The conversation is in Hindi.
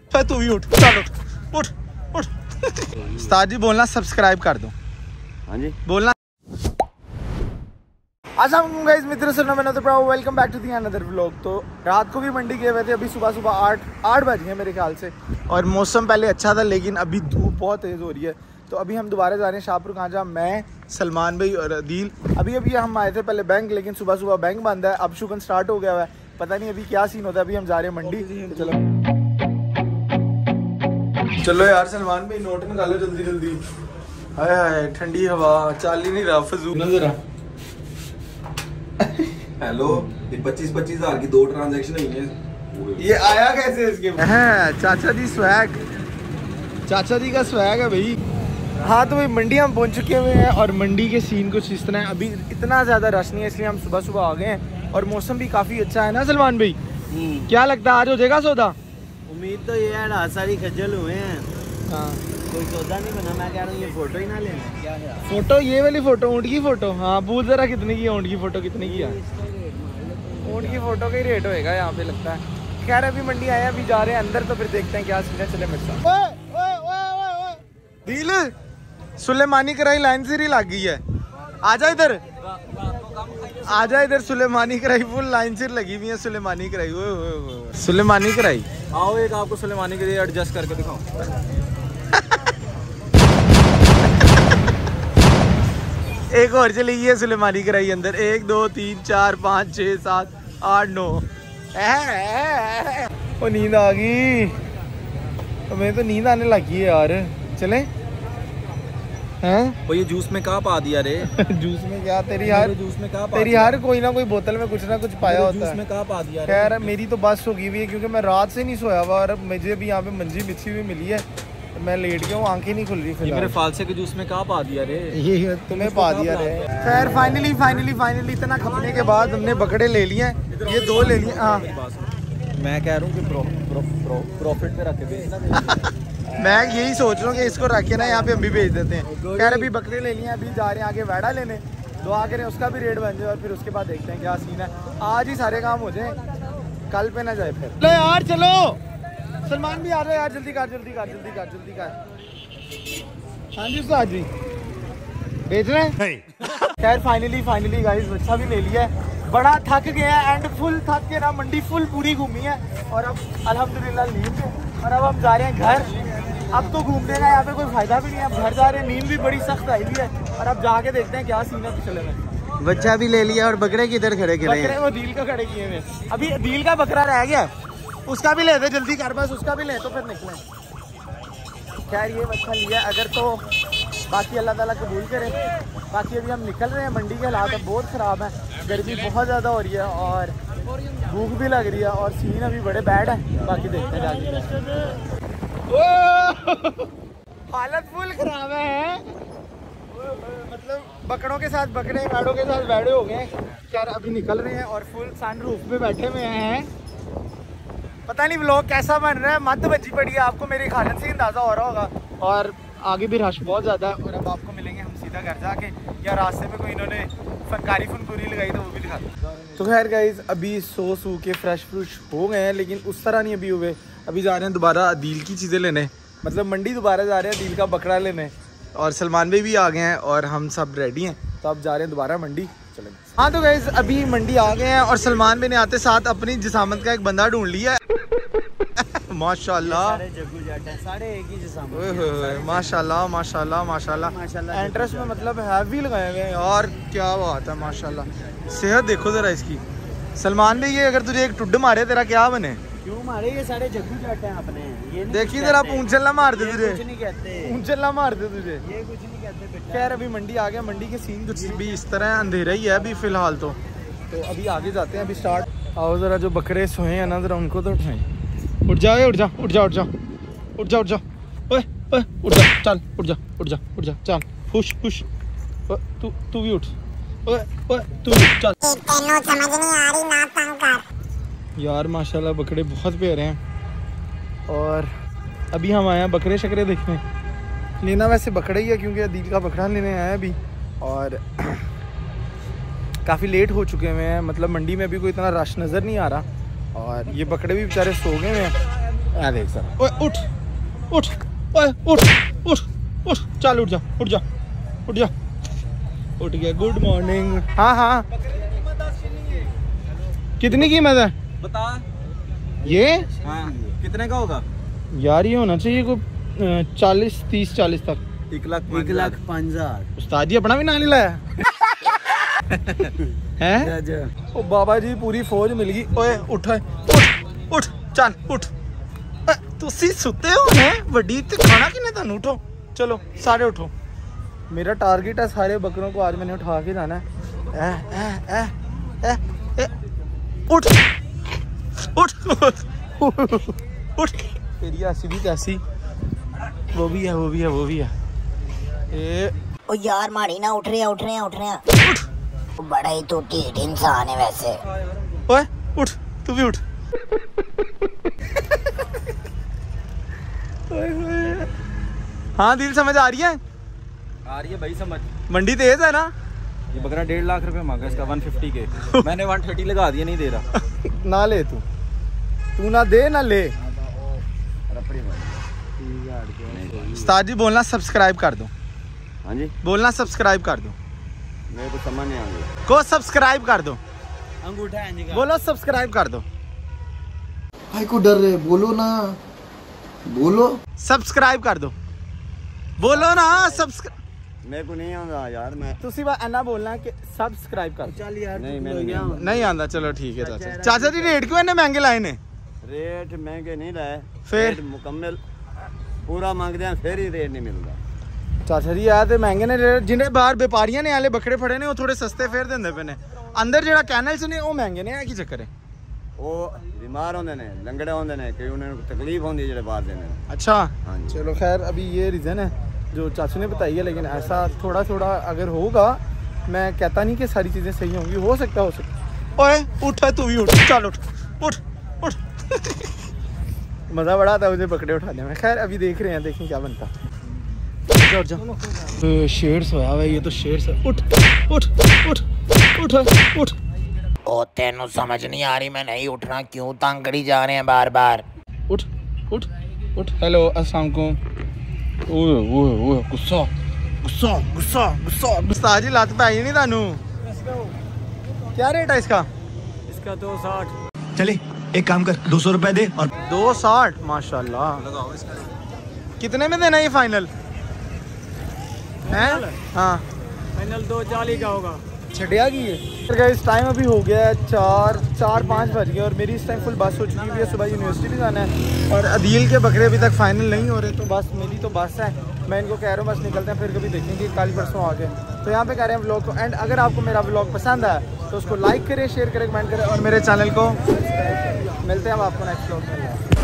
तू भी उठ, चल उठ उठ उठ। उस्ताद जी बोलना सब्सक्राइब कर दो। हाँ जी बोलना। अस्सलाम गाइस, मित्रों से मैंने तो प्राउ welcome back to the another vlog. तो रात को भी मंडी गए हुए थे, अभी सुबह सुबह 8 बज गए मेरे ख्याल से, और मौसम पहले अच्छा था लेकिन अभी धूप बहुत तेज़ हो रही है। तो अभी हम दोबारा जा रहे हैं शाहपुर खांचा, मैं, सलमान भाई और अदील। अभी हम आए थे पहले बैंक, लेकिन सुबह सुबह बैंक बंद है, अब शुगन स्टार्ट हो गया हुआ है, पता नहीं अभी क्या सीन होता है। अभी हम जा रहे हैं मंडी। चलो यार सलमान भाई नोट निकालो जल्दी जल्दी। हाय हाय ठंडी हवा, चल ही नहीं रहा फजूल नजर। हेलो, ये 25-25 हज़ार की 2 ट्रांजैक्शन हुई है। ये आया कैसे इसके? चाचा जी स्वैग, चाचा जी का स्वैग है भाई। हाँ तो भाई मंडी हम पहुंच चुके हुए हैं, और मंडी के सीन कुछ इस तरह है। अभी इतना ज़्यादा रश नहीं है, इसलिए हम सुबह सुबह आ गए हैं, और मौसम भी काफ़ी अच्छा है ना सलमान भाई? क्या लगता है आज हो जाएगा सौदा? उम्मीद तो ये है, सारी खज्जल हुए हैं। हाँ कोई सौदा नहीं बना। मैं कह रहा हूँ ये फोटो ही ना लेना। क्या है फोटो? ये वाली फोटो, ऊँट की फोटो? हाँ पूछ जरा कितने की है ऊँट की फोटो, कितने की है? ऊँट की फोटो का ही रेट होएगा यहाँ पे लगता है। खैर अभी मंडी आए, अभी जा रहे हैं अंदर, तो फिर देखते हैं क्या सीन है। चले मेरे साथ। दिल सुलेमानी कराई लाइन से ही लग गई है। आजा इधर, आजा इधर। सुलेमानी कराई फुल लाइन से लगी हुई है। सुलेमानी कराई, सुलेमानी कराई। आओ एक आपको सुलेमानी के लिए एडजस्ट करके दिखाओ। एक और चली गई है सुलेमानी कराई अंदर। 1 2 3 4 5 6 7 8 9। ओ नींद आ गई, मैं तो नींद आने लगी है यार। चले हैं? वो ये जूस में कहाँ पा दिया रे? जूस में क्या तेरी यार, जूस में कहाँ पा तेरी यार कोई ना कोई बोतल में कुछ ना कुछ पाया होता है। जूस में कहाँ पा दिया? खैर मेरी तो बस हो गई हुई है, क्योंकि मैं रात से नहीं सोया हुआ, और अब मुझे भी यहाँ पे मंजी बिछी हुई मिली है, तो मैं लेट गया हूँ, आंखें नहीं खुल रही। फिर मेरे फालसे के जूस में कहाँ पा दिया रे? ये तुम्हें पा दिया रे। खैर फाइनली इतना खपने के बाद हमने बकरे ले लिए, ये 2 ले लिए। हाँ मैं कह रहा हूँ कि प्रॉफिट पे रख के बेचना। मैं यही सोच रहा हूँ कि इसको रख के ना यहाँ पे हम भी बेच देते हैं। खैर अभी बकरे ले लिए, अभी जा रहे हैं आगे वैड़ा लेने, दुआ करें उसका भी रेट बन जाए, और फिर उसके बाद देखते हैं क्या सीन है। आज ही सारे काम हो जाए, कल पे ना जाए फिर। चलो यार चलो, सलमान भी आ रहा है यार, जल्दी कर। हाँ जी उस्ताद जी, बेच रहे हैं? खैर फाइनली गाइस बच्चा भी ले लिया है। बड़ा थक गया है, एंड फुल थक के ना मंडी फुल पूरी घूमी है, और अब अल्हम्दुलिल्लाह नींद है, और अब हम जा रहे हैं घर। अब तो घूमने का यहाँ पे कोई फायदा भी नहीं है, अब घर जा रहे हैं। नींद भी बड़ी सख्त आई हुई है, और अब जाके देखते हैं क्या सीन है पिछले में। बच्चा भी ले लिया, और बकरे किधर खड़े किए? बकरे वो दिल का खड़े किए हुए। अभी दिल का बकरा रह गया, उसका भी ले दे जल्दी कर, बस उसका भी ले तो फिर निकले। खैर ये बच्चा लिया, अगर तो बाकी अल्लाह ताला कबूल करे। बाकी अभी हम निकल रहे हैं, मंडी के हालात अब बहुत ख़राब है, गर्मी बहुत ज़्यादा हो रही है, और भूख भी लग रही है, और सीन अभी बड़े बैड है। बाकी देखते हैं जाके। हालत फुल खराब है, मतलब बकरों के साथ बकरे, बैड़ों के साथ बैड़े हो गए। खैर अभी निकल रहे हैं, और फुल सन रूफ पे बैठे हुए हैं। पता नहीं व्लॉग कैसा बन रहा है, मत बची पड़ी है, आपको मेरी हालत से अंदाज़ा हो रहा होगा। और आगे भी रश बहुत ज़्यादा है, और अब आपको मिलेंगे हम सीधा घर जाके, या रास्ते में कोई इन्होंने फनकारी लगाई तो वो भी दिखा। तो खैर गाइस अभी सो के फ्रेश हो गए हैं, लेकिन उस तरह नहीं अभी हुए। अभी जा रहे हैं दोबारा अदील की चीज़ें लेने, मतलब मंडी दोबारा जा रहे हैं अदील का बकरा लेने, और सलमान भाई भी आ गए हैं, और हम सब रेडी हैं, तो अब जा रहे हैं दोबारा मंडी। चलेंगे। हाँ तो गाइस अभी मंडी आ गए हैं, और सलमान भाई ने आते साथ अपनी जिसामत का एक बंदा ढूंढ लिया है। माशाल्लाह, सारे एक ही जिस्म। माशाल्लाह एंट्रेंस में मतलब हैवी लगाए हुए हैं यार, क्या बात है माशाल्लाह। सेहत देखो जरा इसकी। सलमान भाई ये अगर तुझे एक टुड्ड मारे तेरा क्या बने? क्यों मारे? ये सारे जग्गू जट हैं अपने, ये देखिए जरा पूंछल मार दे तुझे, कुछ नहीं कहते, पूंछल मार दे तुझे, ये कुछ नहीं कहते। खैर अभी मंडी आ गया, मंडी के सीन कुछ भी इस तरह है, अंधेरा ही है अभी फिलहाल तो अभी आगे जाते हैं। अभी स्टार्ट। आओ जरा जो बकरे सोए हैं ना, जरा उनको तो उठाएं। उठ जा, उठ जा, उठ जा, उठ जा, उठ जा, उठ जा, ओए ओए उठ जा, चल उठ जा, उठ जा, उठ जा, चल खुश खुश, तू भी उठ, ओए ओए तू भी चल। समझ नहीं आ रही ना, तंग कर। यार माशाल्लाह बकरे बहुत प्यारे हैं, और अभी हम आए हैं बकरे शकरे देखने। लेना वैसे बकरा ही है, क्योंकि अदील का बकरा लेने आया है अभी, और काफ़ी लेट हो चुके हुए हैं, मतलब मंडी में अभी कोई इतना रश नज़र नहीं आ रहा, और ये बकरे भी बेचारे सो गए हैं। आ देख सर, ओए उठ उठ, ओए उठ उठ उठ, चल उठ जा उठ जा उठ जा, उठ गया। Good morning. हाँ हाँ, कितनी कीमत है बता ये? हाँ कितने का होगा यार ये होना चाहिए कोई 40 तक। 1,05,000। उस्ताद जी अपना भी नाम नहीं लाया है? ओ बाबा जी पूरी फौज मिल गई। ओए उठ उठ उठ, चल उठ। तुसी सुते हो हैं वड्डी ते खाना किने तानू? उठो चलो सारे उठो। मेरा टारगेट है सारे बकरों को आज मैंने उठा के जाना है। उठ उठ उठ, तेरी ऐसी भी तैसी, वो भी है वो भी है वो भी है। ओ यार माड़ी ना, उठ रहे हैं। बड़ा ही तो ढीठ इंसान है वैसे। ओए उठ, तू भी उठ। हाँ दिल समझ आ रही है? आ रही है भाई समझ। मंडी तेज है ना? ये बकरा 1.5 लाख रुपए मांगा इसका, 150 के। मैंने 130 लगा दिया, नहीं दे रहा। ना ले तू ना दे ना ले। उस्ताद जी बोलना सब्सक्राइब कर दो। हाँ जी बोलना सब्सक्राइब कर दो। मेरे को समझ नहीं आ गया। को सब्सक्राइब कर दो, अंगूठा है बोलो सब्सक्राइब कर दो। भाई को डर रहे, बोलो ना, बोलो। सब्सक्राइब कर दो, बोलो ना सब्सक्राइब। मेरे को नहीं आंदा यार, मैं तुसी ऐना बोलना कि सब्सक्राइब कर। चल यार नहीं मैं नहीं आंदा, चलो ठीक है चाचा। चाचा जी रेट क्यों इतने महंगे लाए ने? रेट महंगे नहीं लाए, फिर? रेट मुकम्मल पूरा मांगते हैं, फिर ही रेट नहीं मिलता। चाचा जी यार ते महंगे ने रेट, जिन्हें बाहर व्यापारियां ने आले बकरे फड़े ने वो थोड़े सस्ते फिर देंदे पे ने, अंदर जेड़ा कैनल च ने वो महंगे ने। की चक्कर है? वो बीमार होंदे ने, लंगड़े होंदे ने, कि उन्हें तकलीफ होंदी है जेड़े बाहर देने। अच्छा हाँ जी। चलो खैर, अभी ये रीज़न है जो चाचू ने बताई है, लेकिन ऐसा थोड़ा थोड़ा अगर होगा, मैं कहता नहीं कि सारी चीज़ें सही होंगी, हो सकता है। ओए उठ, तू भी उठ, चल उठ उठ उठ। मज़ा बड़ा आता है मुझे बकरे उठाने में। खैर अभी देख रहे हैं, देखें क्या बनता। शेर सोया हुआ है, ये तो शेर से। उठ उठ उठ उठ उठ। ओ तेनू समझ नहीं आ रही, मैं नहीं उठना, क्यों तंग करी जा रहे हैं बार बार। उठ उठ उठ। हेलो अस्सलाम वालेकुम। ओए ओए ओए, गुस्सा गुस्सा गुस्सा गुस्सा। उस्ताद जी लात पे आई नहीं तानू? क्या रेट है इसका? इसका 260। चले एक काम कर, 200 रुपए दे और 260। माशाल्लाह। कितने में देना ये फाइनल है? हाँ फाइनल 240 का होगा। छटिया की है। इस टाइम अभी हो गया है 4-5 बज गए और मेरी इस टाइम फुल बस हो चुकी है। सुबह यूनिवर्सिटी भी जाना है और अदील के बकरे अभी तक फाइनल नहीं हो रहे, तो बस मेरी तो बस है। मैं इनको कह रहा हूँ बस निकलते हैं, फिर कभी देखेंगे कल परसों आगे। तो यहाँ पे कह रहे हैं व्लॉग को एंड। अगर आपको मेरा व्लॉग पसंद आया तो उसको लाइक करें, शेयर करें, कमेंट करें और मेरे चैनल को मिलते हैं हम आपको नेक्स्ट व्लॉग में।